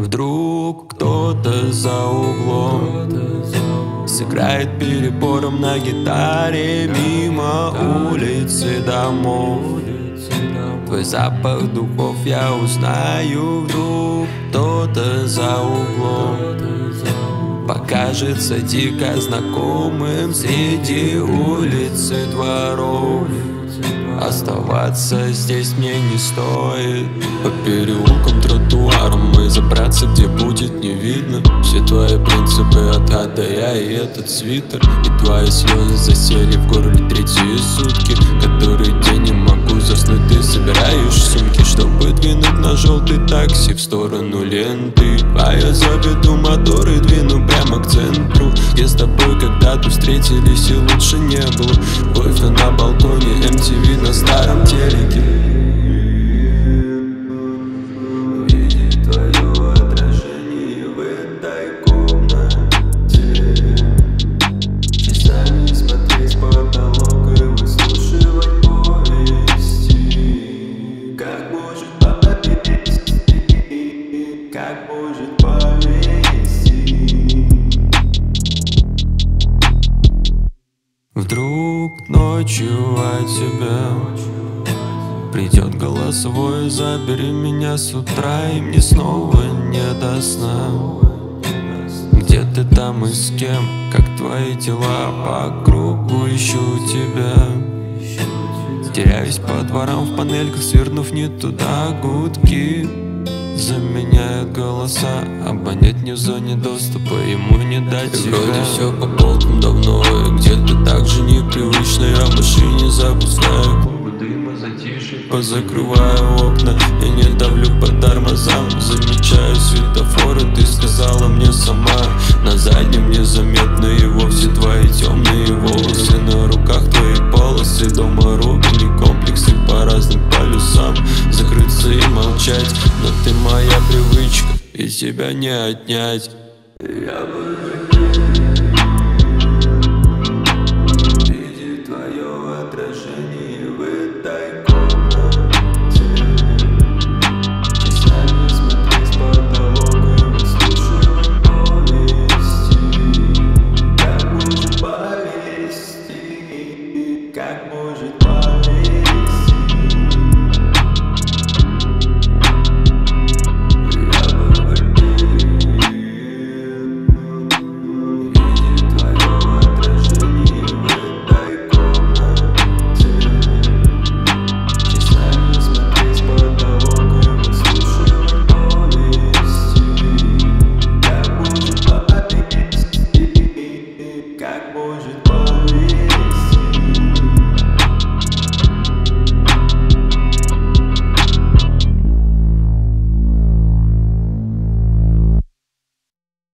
Вдруг кто-то за углом сыграет перебором на гитаре мимо улиц и домов. Твой запах духов я узнаю. Вдруг кто-то за углом покажется дико знакомым среди улиц и дворов. Оставаться здесь мне не стоит. По переулкам, тротуарам мы забраться, где будет не видно. Все твои принципы от А до Я и этот свитер. И твои слезы засели в горле третьи сутки. Который день не могу заснуть. Ты собираешь сумки, чтобы двинуть на желтый такси в сторону ленты. А я заведу мотор и двину прямо к центру, где с тобой когда-то встретились и лучше не было. Кофе на балконе, MTV на старом телеке. Видеть твое отражение в этой комнате, часами смотреть в потолок и выслушивать повести. Как может повести, как может повести. Вдруг ночью от тебя придет голосовой: забери меня с утра, и мне снова не до сна. Где ты там и с кем, как твои дела? По кругу ищу тебя, теряюсь по дворам в панельках, свернув не туда. Гудки заменяют голоса, абонент не в зоне доступа, ему не дать себя. Вроде все по полкам давно, и где-то так же непривычно. Я в машине запускаю клубы дыма, затишье, позакрываю окна. Я не давлю по тормозам, замечаю светофоры. Ты сказала мне сама, на заднем незаметно и вовсе твои темные волосы. На руках твои полосы, дома рубли, комплексы по разным полюсам. Закрыться и молчать, но ты моя привычка, и тебя не отнять. Я бы